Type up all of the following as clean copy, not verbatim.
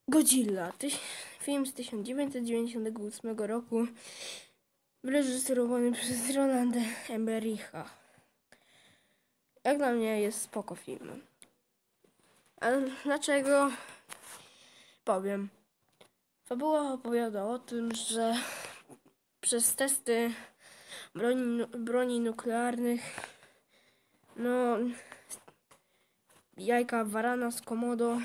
Godzilla. Film z 1998 roku. Reżyserowany przez Rolanda Emmericha. Jak dla mnie jest spoko film. Ale dlaczego? Powiem. Fabuła opowiada o tym, że przez testy broni nuklearnych jajka warana z Komodo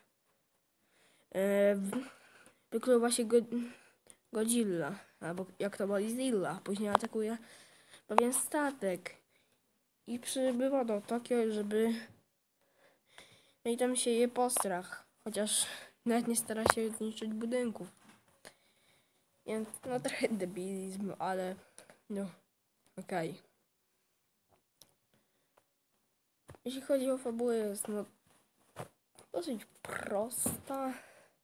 wykluwa się Godzilla, albo jak to Godzilla. Później atakuje pewien statek i przybywa do Tokio, żeby i tam się je postrach, chociaż nawet nie stara się zniszczyć budynków. Więc trochę debilizm, ale okej. Jeśli chodzi o fabułę, jest dosyć prosta.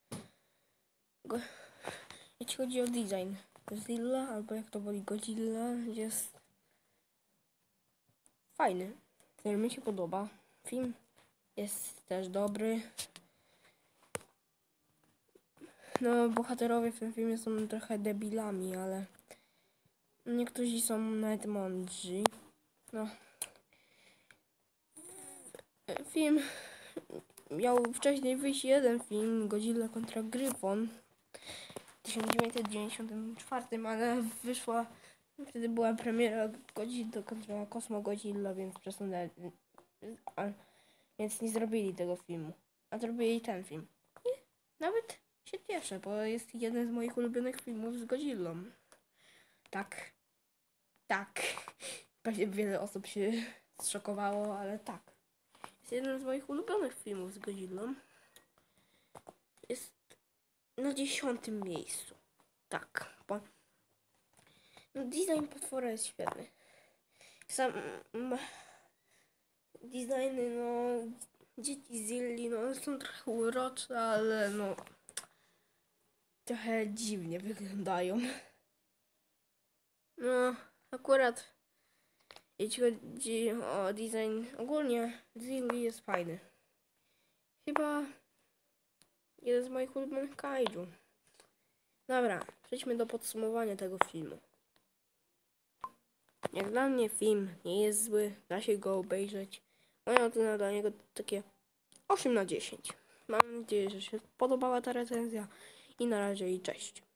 Jeśli chodzi o design, Godzilla, albo jak to woli Godzilla, jest fajny. Mi się podoba. Film jest też dobry. Bohaterowie w tym filmie są trochę debilami, ale niektórzy są nawet mądrzy. Film miał wcześniej wyjść jeden film, Godzilla kontra Gryfon, w 1994, ale wtedy była premiera Godzilla kontra Kosmo Godzilla, więc przesunęli, więc nie zrobili tego filmu, a zrobili ten film. I nawet się cieszę, bo jest jeden z moich ulubionych filmów z Godzillą. Tak. Pewnie wiele osób się zszokowało, ale tak. Jest jeden z moich ulubionych filmów z Godzillą. Jest na 10. miejscu. Tak, bo design potwora jest świetny. Sam designy, dzieci Zilli, są trochę urocze, ale trochę dziwnie wyglądają. Akurat jeśli chodzi o design ogólnie, Zilli jest fajny. Chyba jeden z moich ulubionych kaiju. Dobra, przejdźmy do podsumowania tego filmu. Jak dla mnie film nie jest zły, da się go obejrzeć. Moja ocena dla niego takie 8/10. Mam nadzieję, że się podobała ta recenzja i na razie i cześć.